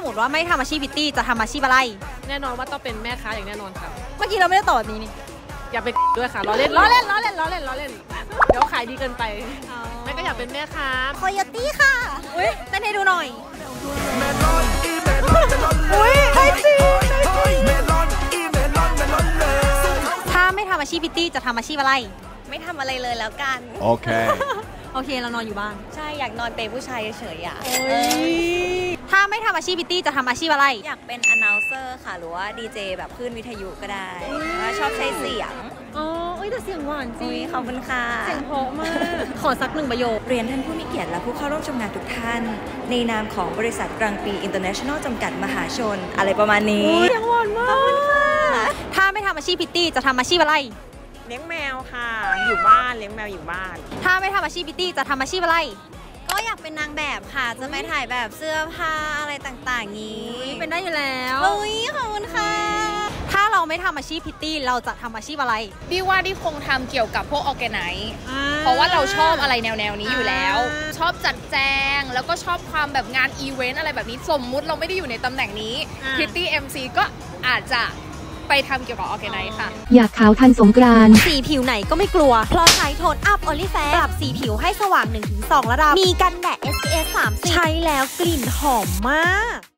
ติว่าไม่ทำอาชีพพิตตี้จะทำอาชีพอะไรแน่นอนว่าต้องเป็นแม่ค้าอย่างแน่นอนค่ะเมื่อกี้เราไม่ได้ตอบแบบนี้นี่อย่าไปด้วยค่ะล้อเล่นเดี๋ยวขายดีเกินไปไม่ก็อยากเป็นแม่ค้าคอยตี้ค่ะอุ้ยเต้นให้ดูหน่อยอุ้ยใช่จริงถ้าไม่ทำอาชีพพิตตี้จะทำอาชีพอะไรไม่ทำอะไรเลยแล้วกันโอเคโอเคเรานอนอยู่บ้านใช่อยากนอนเปย์ผู้ชายเฉยๆอ่ะถ้าไม่ทำอาชีพพิตตี้จะทำอาชีพอะไรอยากเป็น announcer ค่ะหรือว่าดีเจแบบคลื่นวิทยุก็ได้ว่าชอบใช้เสียงอ๋อแต่เสียงหวานจริงขอบคุณค่ะเสียงเพราะมากขอสัก1 ประโยคเรียนท่านผู้มีเกียรติและผู้เข้าร่วมชมงานทุกท่านในนามของบริษัทกลางปี International จำกัดมหาชนอะไรประมาณนี้เสียงหวานมากขอบคุณค่ะถ้าไม่ทำอาชีพพิตตี้จะทำอาชีพอะไรเลี้ยงแมวค่ะอยู่บ้านเลี้ยงแมวอยู่บ้านถ้าไม่ทำอาชีพพิตตี้จะทำอาชีพอะไรก็อยากเป็นนางแบบค่ะจะไปถ่ายแบบเสื้อผ้าอะไรต่างๆนี้เป็นได้อยู่แล้วขอบคุณค่ะถ้าเราไม่ทำอาชีพพิตตี้เราจะทำอาชีพอะไรดิว่าดิคงทำเกี่ยวกับพวกออแกไนซ์เพราะว่าเราชอบอะไรแนวนี้อยู่แล้วชอบจัดแจงแล้วก็ชอบความแบบงานอีเวนต์อะไรแบบนี้สมมุติเราไม่ได้อยู่ในตำแหน่งนี้พิตตี้ MC ก็อาจจะไปทำเกี่ยวกับออร์แกไนซ์ค่ะอยากขาวทันสงกรานต์สีผิวไหนก็ไม่กลัวเพราะใช้โทนอัพ Onlyfans ปรับสีผิวให้สว่าง 1-2 ระดับมีกันแดด SPF 30ใช้แล้วกลิ่นหอมมาก